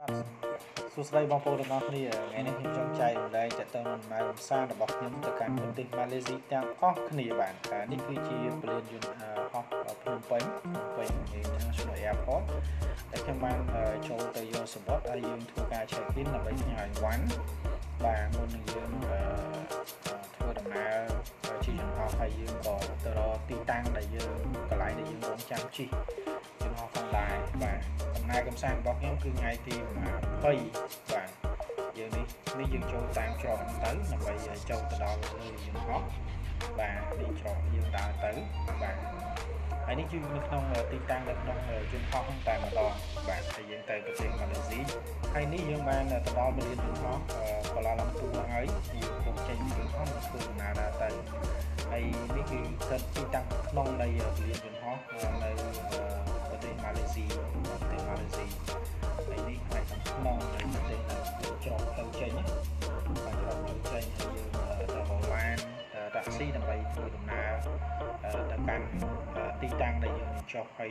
សួស្តីបងប្អូនទាំងអស់គ្នាថ្ងៃនេះខ្ញុំចង់ចែករំលែកទៅដំណើរកម្សាន្តរបស់ខ្ញុំទៅកាន់ប្រទេសម៉ាឡេស៊ីទាំងអស់គ្នាបាទនេះគឺជាពលានយន្តហោះភ្នំពេញ International Airport ដែលខ្ញុំបានចូលទៅយកសម្បត្តិហើយយើងធ្វើការ check in ដើម្បីផ្ញើអីវ៉ាន់បាទមុននឹងយើងធ្វើដំណើរជិះយន្តហោះហើយយើងក៏ទៅរកទីតាំងដែលយើងកន្លែងដែលយើងរងចាំជិះយន្តហោះផងដែរបាទដំណើរកម្សាន្តរបស់ខ្ញុំគឺថ្ងៃទី20បាទយើងនេះយើងចូលតាមច្រកទៅដើម្បីចូលទៅដល់លើយន្តហោះបាទនេះច្រកយើងដើរទៅបាទហើយនេះគឺនៅក្នុងទីតាំងនៅក្នុងយន្តហោះតែម្ដងបាទហើយយើងទៅប្រទេសម៉ាឡេស៊ីហើយនេះយើងបានទៅដល់ពលានយន្តហោះកូឡាឡាំពូហើយយើងពុកចេញពីយន្តហោះធ្វើដំណើរដើរទៅហើយនេះគឺទីតាំងក្នុងនៃពលានយន្តហោះនៅប្រទេសម៉ាឡេស៊ីហើយនេះផ្នែកខាងក្នុងនៃប្រទេសច្រកទៅចេញបាទច្រកទៅចេញហើយយើងទៅហូឡានតាក់ស៊ីដើម្បីធ្វើដំណើរទៅកាន់ទីតាំងដែលយើងនឹងចុះហើយ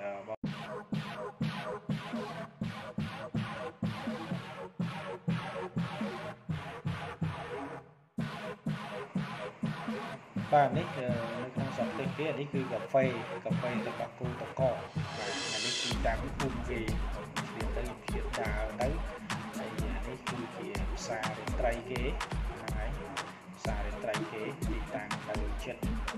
បាទនេះនៅក្នុងសន្តិភាពនេះគឺកាហ្វេរបស់គូតកបាទអានេះគឺតាមភូមិគេស្រៀបទៅជាដើរទៅហើយនេះគឺជាភាសារាត្រីគេហ្នឹងហើយភាសារាត្រីគេទីតាំងទៅចិត្ត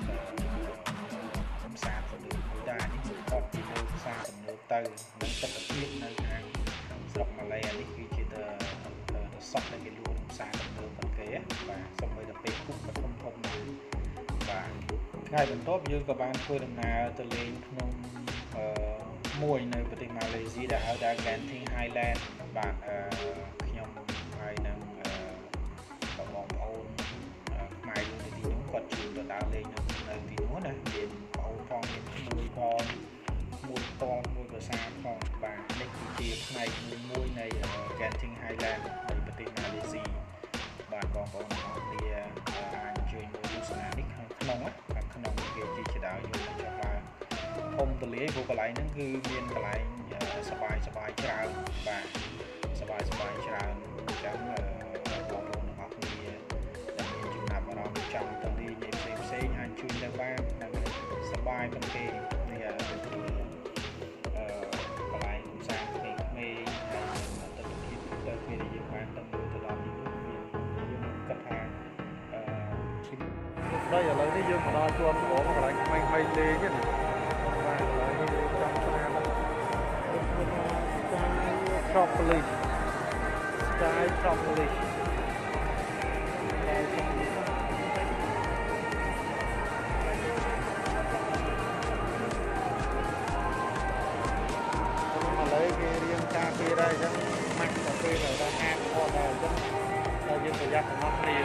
ភាសាទៅលើមួយដែរនេះគឺគាត់ពីលើភាសាទំនើបទៅនឹងទស្សនវិជ្ជានៅខាងស្រុកម៉ាឡេនេះគឺជាទៅសក់ដែលគេលក់ភាសាទំនើបប៉ុន្តែបាទសូម្បីតែពេលគុកធំបាទថ្ងៃបន្ទាប់យើងក៏បានធ្វើដំណើរទៅលេងភ្នំមួយនៅប្រទេសម៉ាឡេស៊ីដែលហៅថា Genting Highland បាទខ្ញុំហើយនឹងបងប្អូនខ្មែរនៅទីនោះគាត់ជួយទៅដើរលេងនៅទីនោះណាមានបងប្អូនផងមានមួយផងមួយតនមួយភាសាផងបាទនេះគឺជាផ្នែកមួយនៃ Genting Highland នៃប្រទេសម៉ាឡេស៊ីបាទបងប្អូនទាំងអស់គ្នាអាចជួយមើលទស្សនានេះក្នុងគេជាដើរយកទៅចុះឡើងធំទលាយព្រោះកន្លែងហ្នឹងគឺមានកន្លែងសប្បាយច្រើនបាទសប្បាយច្រើនអញ្ចឹងបងប្អូនទាំងអស់គ្នាដែលមានចំណាប់អារម្មណ៍ចង់ទៅលេងផ្សេងអាចជួយទៅបានដើម្បីសប្បាយប៉ុន្តែនេះកន្លែងផ្សារផ្សេងៗហើយទស្សនវិជ្ជាទៅពេលដែលយើងបានទៅដល់ទីនោះយើងគិតថាឥឡូវនេះយើងមកដល់ជួនហ្មងកន្លែងថ្មីលេងទេបាទឥឡូវនេះចង់ស្នាមTropolis Sky Tropolis ឥឡូវគេរៀងការពារដែរអញ្ចឹងម៉ាក់ទៅពេលដែលហាមអត់ដែរអញ្ចឹងតែយើងប្រយ័ត្នទាំងអស់គ្នា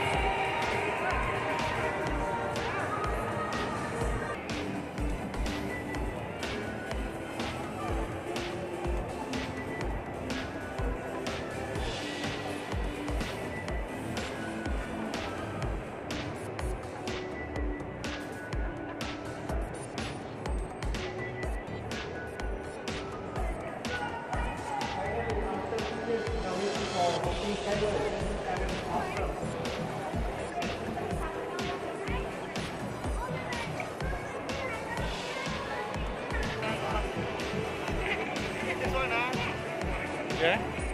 Okay.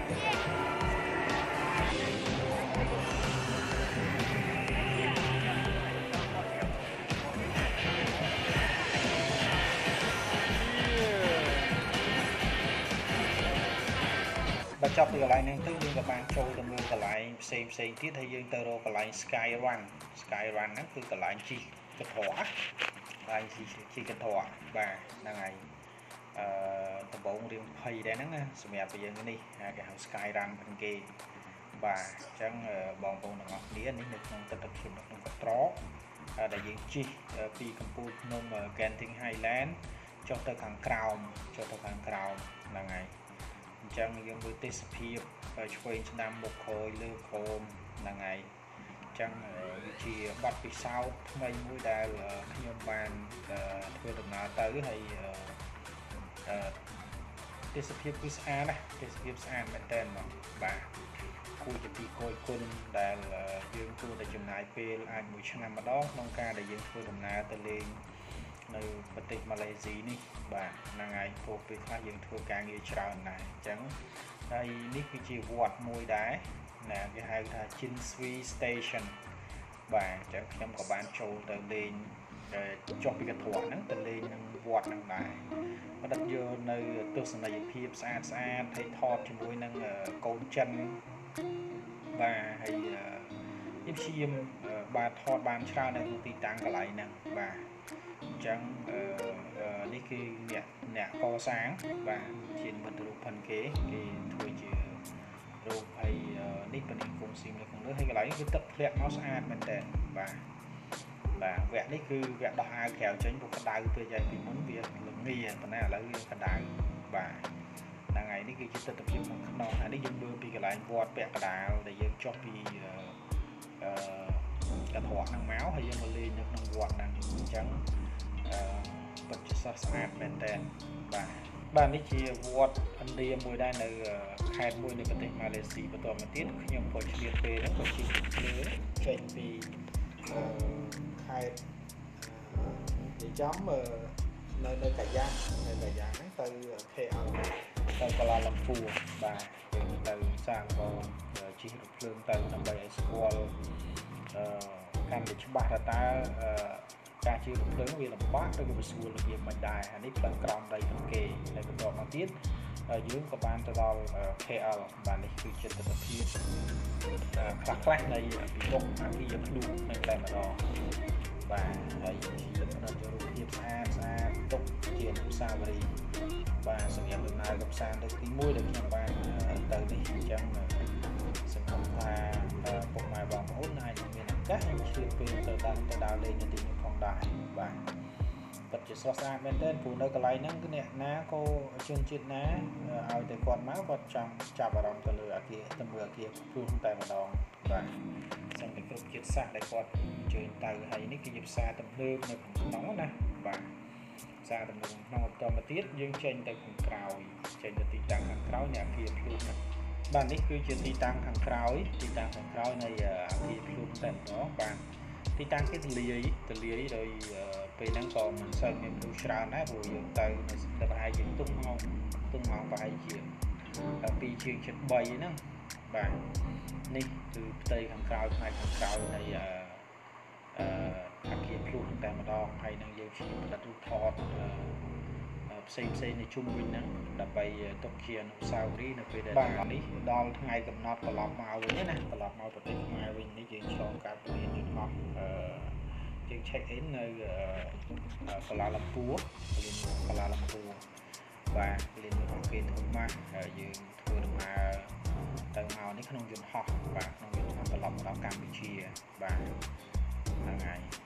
Bà chọc từ lại nên tức dương các bạn trôi từ mưa cả lại xem tiết hay dương tơ rô cả lại Skyrun nó cứ cả lại chi cái thỏa lại chi cái thỏa bà đang ngày tập bộ riêng hay đấy nè sự mẹ bây giờ này cái hàng Skyrun bên kia và chẳng bọn con ngọc đĩa này được không tập trung được không có trót đại diện chi vì comput nôm Genting Highland cho tới hàng crown là ngày chẳng dương với test phiệp chơi năm một hồi lưu khôn là ngày chẳng chỉ bắt vì sao ngày mũi đài là khi ông bàn thuê được nào tới hay ទេសភាពគឺស្អាតណាទេសភាពស្អាតមែនតើហ្មងបាទគួរជាទីគយគន់ដែលយើងគួរតែចំណាយពេលអាចមួយឆ្នាំម្ដងក្នុងការដែលយើងធ្វើដំណើរទៅលេងនៅប្រទេសម៉ាឡេស៊ីនេះបាទហ្នឹងហើយព្រោះពេលខ្លះយើងធ្វើការងារច្រើនដែរអញ្ចឹងហើយនេះគឺជាវត្តមួយដែរណាគេហៅថា Chin Sui Station បាទអញ្ចឹងខ្ញុំក៏បានចូលទៅលេងចុះពីកន្ត្រកហ្នឹងទៅលេងនឹងវត្តហ្នឹងដែរផ្ដិតយកនៅទស្សនីយភាពស្អាតហើយថតជាមួយនឹងកូនចិនបាទហើយខ្ញុំព្យាយាមបាទថតបានច្រើននៅក្នុងទីតាំងកន្លែងហ្នឹងបាទអញ្ចឹងនេះគឺអ្នកកសាងបាទជានិមិត្តរូបផិនគេធ្វើជារូបហើយនេះបនិគមស៊ីមនៅក្នុងលើហើយកន្លែងគឺទឹកធ្លាក់មកស្អាតមែនតើបាទវគ្គនេះគឺវគ្គដោះអាវក្រៅចេញព្រោះក្តៅពេលយ៉ាងពីមុនវាល្ងាប៉ុន្តែឥឡូវវាក្តៅបាទហ្នឹងហើយនេះគឺជាទស្សនវិជ្ជាក្នុងហើយនេះយើងមើលពីកន្លែងវត្តពាក់កណ្ដាលដែលយើងចុះពីកន្ត្រកហ្នឹងមកហើយយើងមកលេងនៅក្នុងវត្តហ្នឹងអញ្ចឹងពិតជាស្អាតមែនតើបាទនេះជាវត្តឥណ្ឌាមួយដែរនៅខេត្តមួយនៅប្រទេសម៉ាឡេស៊ីបន្តមកទៀតខ្ញុំក៏ឆ្លៀតពេលហ្នឹងក៏ជិះលើចេញពីខេត្តនិយាយចំនៅកាយ៉ាហ្នឹងទៅ KL ទៅកាឡាឡាំពួរបាទយើងទៅសាកល្បងជិះរថភ្លើងទៅដើម្បីឲ្យស្គាល់កាន់តែច្បាស់ថាតើការជិះរថភ្លើងវាលំបាកឬក៏វាស្រួលរបៀបមិនដែរអានេះផ្លូវក្រោមដីក្នុងគេហើយបន្តមកទៀតយើងក៏បានទៅដល់ KL បាទនេះគឺជាទស្សនវិជ្ជាខ្លះនៃពិភពអាស៊ីអាភ្លុកនៅតែម្ដងបាទហើយយើងផ្ដល់ជារូបភាពស្អាតទុកជាអនុស្សាវរីយ៍បាទសម្រាប់ដំណើរកម្សាន្តលើកទី1ដែលខ្ញុំបានទៅនេះអញ្ចឹងសង្ឃឹមថាពុកម៉ែបងប្អូនអាចមានឱកាសឆ្លៀតពេលទៅដើរលេងនៅទីនេះផងដែរបាទពិតជាស្រស់ស្អាតមែនទែនព្រោះនៅកន្លែងហ្នឹងគឺអ្នកណាក៏ជនជាតិណាឲ្យតែគាត់មកគាត់ចង់ចាប់អារម្មណ៍ទៅលើអាគារទៅមើលអាគារព្រោះតែម្ដងបាទសម្រាប់គ្រប់ជាតិសាសន៍ដែលគាត់អញ្ជើញទៅហើយនេះគឺជាភាសាទំនើបនៅក្នុងណាបាទភាសាទំនើបក្នុងបន្តមកទៀតយើងចេញទៅខាងក្រោយចេញទៅទីតាំងខាងក្រោយនៃអាគារភ្លុកហ្នឹងបាទនេះគឺជាទីតាំងខាងក្រោយនៃអាគារភ្លុកតែម្ដងបាទទីតាំងគេទលាយដោយពេលហ្នឹងក៏មិនសូវមានមនុស្សច្រើនដែរព្រោះយើងទៅនៅប្រហែលជាទុំម៉ោងប្រហែលជា2ជាង3ហ្នឹងបាទនេះគឺផ្ទៃខាងក្រោយផ្នែកខាងក្រោយនៃអាគារភ្លុកតែម្ដងហើយនឹងយើងជិះផលិតរូបថតផ្សេងនៅជុំវិញហ្នឹងដើម្បីទុកជាអនុស្សាវរីយ៍នៅពេលដែលនេះដល់ថ្ងៃកំណត់ត្រឡប់មកវិញណាត្រឡប់មកប្រទេសខ្មែរវិញនេះយើងឆ្លងកាត់ពលានយន្តហោះយើង check in នៅកាឡាឡាំពួរបាទពលានយន្តហោះគេធំម៉ាស់យើងធ្វើដំណើរទៅមកនេះក្នុងយន្តហោះបាទក្នុងយន្តហោះត្រឡប់មកដល់កម្ពុជាបាទហ្នឹងហើយ